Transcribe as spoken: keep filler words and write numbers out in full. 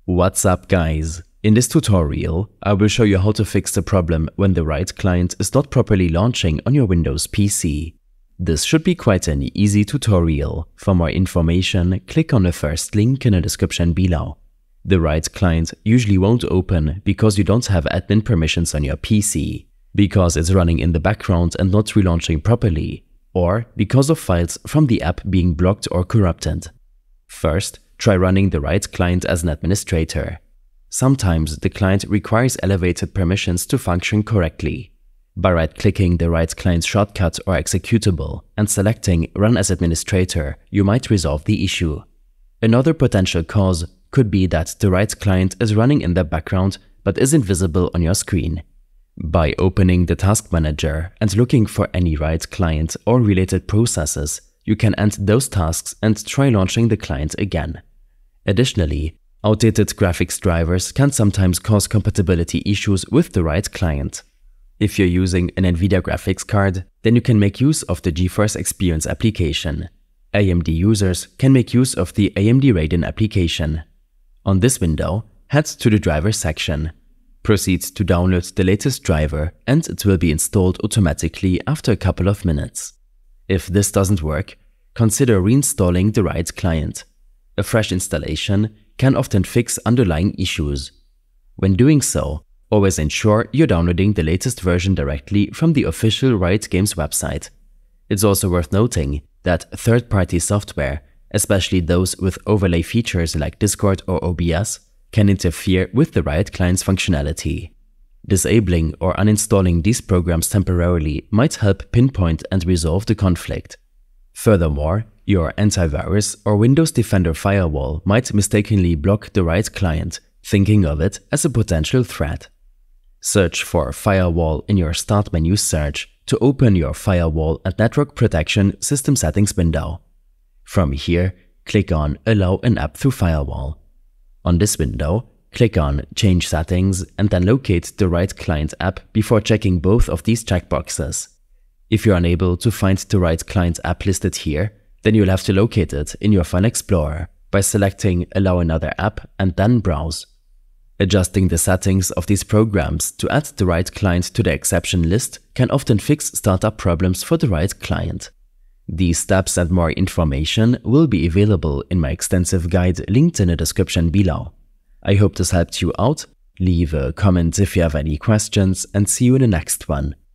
What's up, guys? In this tutorial, I will show you how to fix the problem when the Riot Client is not properly launching on your Windows P C. This should be quite an easy tutorial. For more information, click on the first link in the description below. The Riot Client usually won't open because you don't have admin permissions on your P C, because it's running in the background and not relaunching properly, or because of files from the app being blocked or corrupted. First, try running the Riot Client as an administrator. Sometimes the client requires elevated permissions to function correctly. By right-clicking the Riot Client shortcut or executable and selecting Run as Administrator, you might resolve the issue. Another potential cause could be that the Riot Client is running in the background but isn't visible on your screen. By opening the Task Manager and looking for any Riot Client or related processes, you can end those tasks and try launching the client again. Additionally, outdated graphics drivers can sometimes cause compatibility issues with the Riot Client. If you're using an NVIDIA graphics card, then you can make use of the GeForce Experience application. A M D users can make use of the A M D Radeon application. On this window, head to the driver section. Proceed to download the latest driver and it will be installed automatically after a couple of minutes. If this doesn't work, consider reinstalling the Riot Client. A fresh installation can often fix underlying issues. When doing so, always ensure you're downloading the latest version directly from the official Riot Games website. It's also worth noting that third-party software, especially those with overlay features like Discord or O B S, can interfere with the Riot Client's functionality. Disabling or uninstalling these programs temporarily might help pinpoint and resolve the conflict. Furthermore, your antivirus or Windows Defender firewall might mistakenly block the Riot Client, thinking of it as a potential threat. Search for Firewall in your Start menu search to open your Firewall and Network Protection System Settings window. From here, click on Allow an app through Firewall. On this window, click on Change Settings and then locate the Riot Client app before checking both of these checkboxes. If you're unable to find the Riot Client app listed here, then you'll have to locate it in your File Explorer by selecting Allow another app and then Browse. Adjusting the settings of these programs to add the Riot Client to the exception list can often fix startup problems for the Riot Client. These steps and more information will be available in my extensive guide linked in the description below. I hope this helped you out. Leave a comment if you have any questions and see you in the next one.